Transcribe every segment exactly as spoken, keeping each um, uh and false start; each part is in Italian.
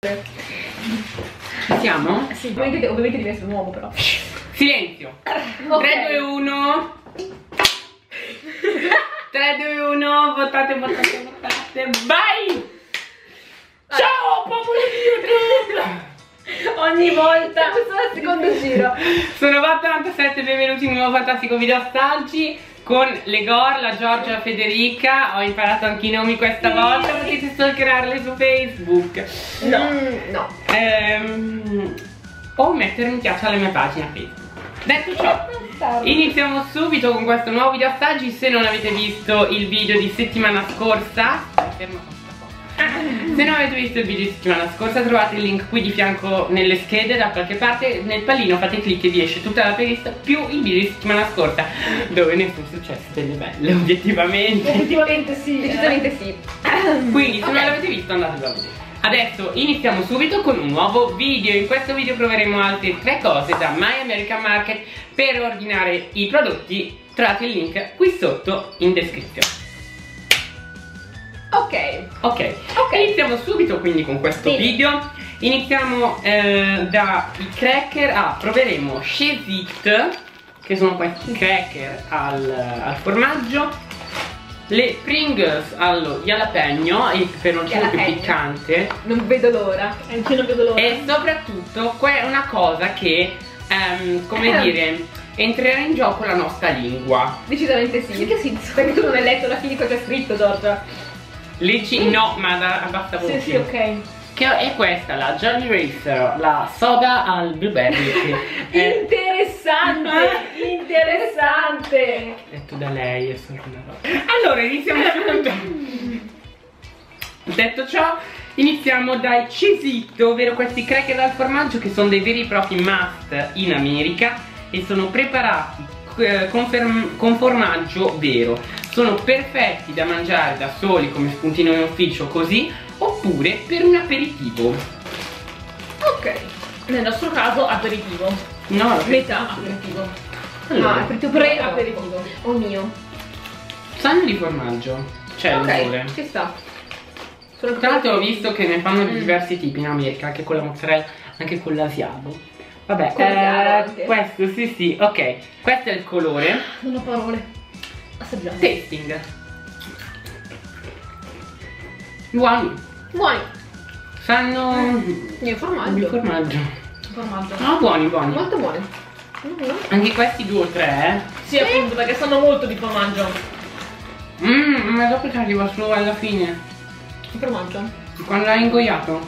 Siamo? Sì, ovviamente, ovviamente deve essere nuovo però. Silenzio. Okay. tre, due, uno. tre, due, uno. Votate, votate, votate. Vai! Ciao popolo di YouTube! Ogni volta, questo è il secondo giro. Sono Vat novantasette, benvenuti in un nuovo fantastico video assaggi con le Gor, la Giorgia e la Federica. Ho imparato anche i nomi questa volta, potete stalkerarle su Facebook. No, mm, no. Ehm, o mettere mi piace alla mia pagina Facebook. Detto ciò, iniziamo subito con questo nuovo video assaggi. Se non avete visto il video di settimana scorsa, fermo. Se non avete visto il video di settimana scorsa, trovate il link qui di fianco nelle schede da qualche parte. Nel pallino fate clic e vi esce tutta la playlist più il video di settimana scorsa, dove ne sono successe delle belle, obiettivamente. Obiettivamente sì, decisamente sì. Quindi se okay. non l'avete visto andatelo a vedere. Adesso iniziamo subito con un nuovo video. In questo video proveremo altre tre cose da My American Market. Per ordinare i prodotti trovate il link qui sotto in descrizione. Ok, ok, ok, iniziamo subito quindi con questo sì. video. Iniziamo eh, dai cracker. Ah, proveremo Cheez-It, che sono questi cracker al, al formaggio, le Pringles allo jalapeno, il peperoncino più piccante. Non vedo l'ora, anche non vedo l'ora. E soprattutto una cosa che, um, come dire, entrerà in gioco la nostra lingua. Decisamente sì. Perché sì? Perché tu non hai letto la fine cosa c'è scritto, Giorgia? Leggi, mm. no, ma da, a bassa voce. Sì, sì, ok. Che è questa, la Jolly Racer, la soda al blueberry. Che interessante, interessante. Detto da lei, è solo una roba. Allora, iniziamo subito. Detto ciò, iniziamo dai Cheez-It, ovvero questi cracker al formaggio che sono dei veri e propri must in America e sono preparati con, con formaggio vero. Sono perfetti da mangiare da soli come spuntino in ufficio così, oppure per un aperitivo. Ok, nel nostro caso aperitivo. No, metà aperitivo. Allora, no, aperitivo pre-aperitivo. Oh mio. Sanno di formaggio, c'è okay, l'odore. Ci sta. Tra l'altro ho visto che ne fanno di mm. diversi tipi in America, anche con la mozzarella, anche con l'asiago. Vabbè, eh, questo sì sì, ok. Questo è il colore. Non ho parole. Assaggiamo. Tasting. Buoni. Buoni. Sanno di formaggio. Di formaggio. Formaggio. Ah, buoni, buoni. Molto buoni. Mm-hmm. Anche questi due o tre, eh? Sì, appunto, perché sanno molto di formaggio. Mmm, ma dopo ci arriva solo alla fine. Il formaggio? Quando l'hai ingoiato.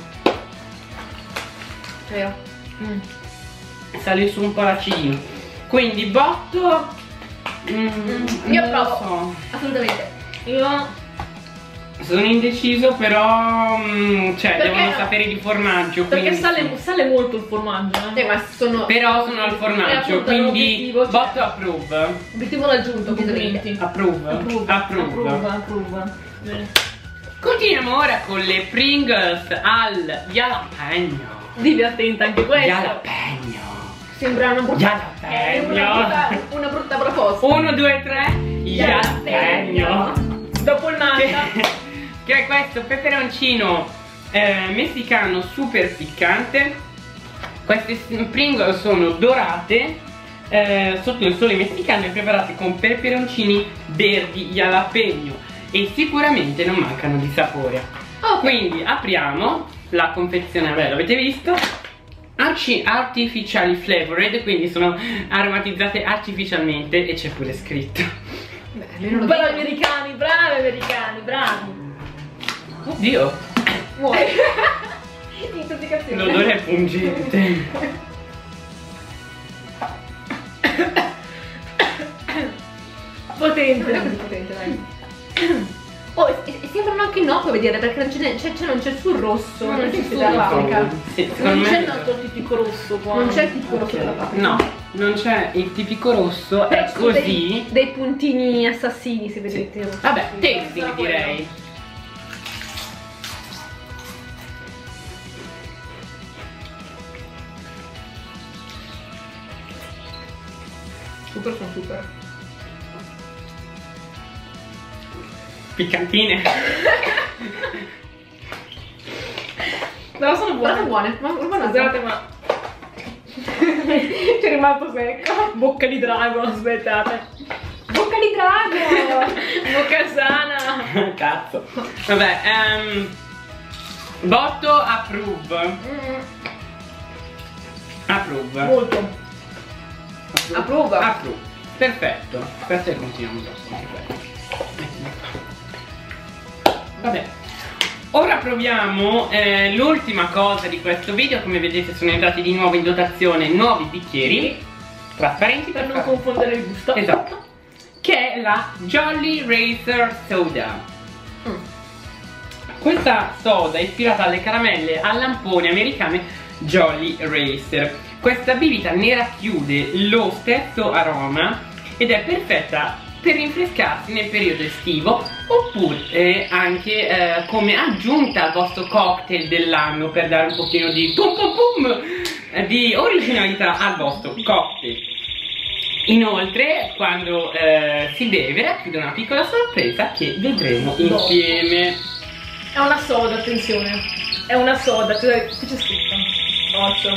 Vero. Mm. Sale su un po' l'acidino. Quindi botto. Mm, mm. Io provo. So. Assolutamente. Io sono indeciso, però mm, cioè perché devono no? sapere di formaggio. Perché quindi... sale, sale molto il formaggio. Eh, ma sono... Però sono al formaggio, quindi cioè... botto approve. Obiettivo raggiunto, ovviamente. Approve. Approve. Approve. Approve. Approve. Bene. Continuiamo ora con le Pringles al jalapeno. Devi attenta anche questo. Jalapeno. Sembra una brutta, jalapeno. Una brutta, una brutta proposta. Uno, due, tre. Jalapeno. Dopo il manca. Che è questo peperoncino eh, messicano super piccante. Queste Pringles sono dorate eh, sotto il sole messicano e preparate con peperoncini verdi jalapeno e sicuramente non mancano di sapore. Okay. Quindi apriamo la confezione, vabbè, l'avete visto? Artificially flavored, quindi sono aromatizzate artificialmente e c'è pure scritto. Beh, bravi americani, bravi americani, bravi. Oddio, muore. Intossicazione. L'odore è pungente. Potente. Potente, dai. Oh, e, e sembrano anche innocue a vedere, perché non c'è, c'è, non c'è sul rosso. Non, non c'è sulla paprika. Sì, non c'è il nostro tipico rosso qua. Non c'è il tipico rosso della paprika. No, non c'è il tipico rosso, però è così. Dei, dei puntini assassini, se vedete. Sì. Vabbè, tasting direi. Super, sono super. Piccantine. No, sono buone. Sono buone. Ma scusate, ma c'è rimasto secco. Bocca di drago, aspettate. Bocca di drago. Bocca sana. Cazzo. Vabbè, um, Botto approve. Mm. Approve. Molto. Approve. Approve. Perfetto. Questo è continuiamo dopo. Vabbè. Ora proviamo eh, l'ultima cosa di questo video. Come vedete sono entrati di nuovo in dotazione nuovi bicchieri trasparenti Per per non far... confondere il gusto. Esatto. Che è la Jolly Racer Soda. Mm. Questa soda è ispirata alle caramelle a lampone americane Jolly Racer. Questa bibita ne racchiude lo stesso aroma ed è perfetta per rinfrescarsi nel periodo estivo oppure eh, anche eh, come aggiunta al vostro cocktail dell'anno per dare un pochino di pum pum pum eh, di originalità al vostro cocktail. Inoltre quando eh, si beve racchiude una piccola sorpresa che vedremo insieme. È una soda, attenzione. È una soda, qui c'è scritto. otto.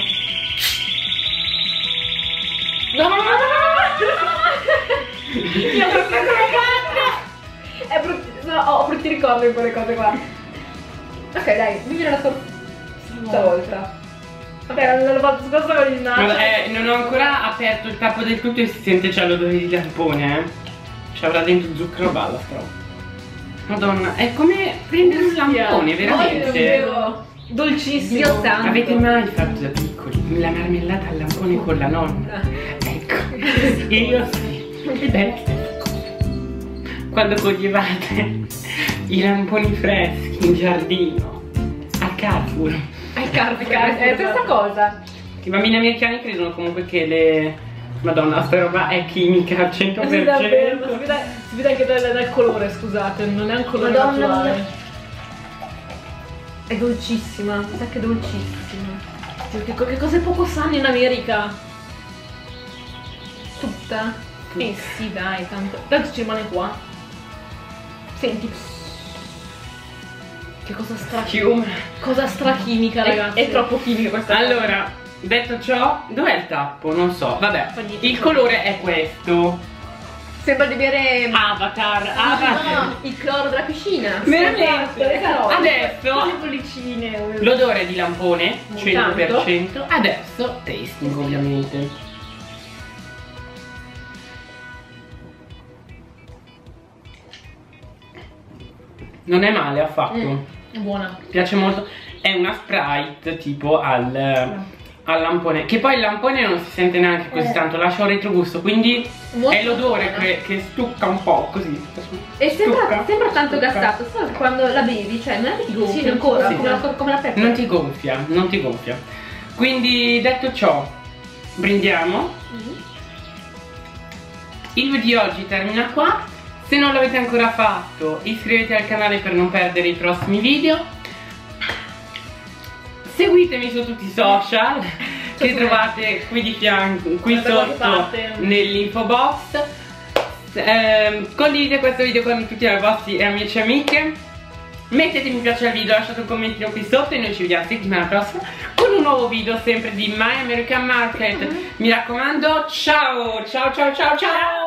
No, no, no, no, no. Io ho fatto è brutto, no, ho brutti ricordi in quelle cose qua. Ok, dai, vivi la scorsa volta. Vabbè, non l'ho fatto scorsa con il naso. Vabbè, non ho ancora aperto il tappo del tutto e si sente già l'odore di lampone, eh. Ci avrà dentro zucchero balla sta roba. Madonna, è come prendere un lampone, veramente. Oh, dolcissimo. Avete mai fatto da piccoli la marmellata al lampone con la nonna? Ecco, io sì. Ed è quando coglievate i lamponi freschi in giardino al Carrefour. Al Carrefour, è la stessa cosa. I bambini americani credono comunque che le... Madonna, sta roba è chimica al cento per cento. Sì, davvero, si vede, si vede anche dal, dal colore, scusate, non è un colore Madonna naturale. mia. È dolcissima, mi sa che è dolcissima. Che, che cose poco sanno in America. Tutta? Eh sì, dai, tanto. Tanto ci rimane qua. Senti. Che cosa strachimica. Cosa strachimica, ragazzi. È, è troppo chimica questa cosa. Allora, detto ciò, dov'è il tappo? Non so, vabbè. Il colore è questo. Sembra di bere Avatar, Avatar. no, il cloro della piscina. Veramente? Esatto. Adesso le bollicine. l'odore di lampone, Non cento per cento. Adesso tasting ovviamente. Non è male affatto. Mm, è buona. Mi piace molto. È una Sprite tipo al, al lampone. Che poi il lampone non si sente neanche così Eh. tanto, lascia un retrogusto. Quindi Molto è l'odore buona. che, che stucca un po' così. E sembra, Stucca, sembra tanto stucca. gassato, solo che quando la bevi, cioè non è che ti gonfia Sì, ancora, sì. come, la, come la peppa. Non ti gonfia, non ti gonfia. Quindi detto ciò, brindiamo. Mm. Il video di oggi termina qua. Se non l'avete ancora fatto, iscrivetevi al canale per non perdere i prossimi video. Seguitemi su tutti i social che trovate qui di fianco, qui Da qualche sotto parte. nell'info box. Eh, condividete questo video con tutti i vostri amici e amiche. Mettete mi piace al video, lasciate un commentino qui sotto e noi ci vediamo la settimana prossima con un nuovo video sempre di My American Market. Mi raccomando, ciao ciao ciao ciao ciao.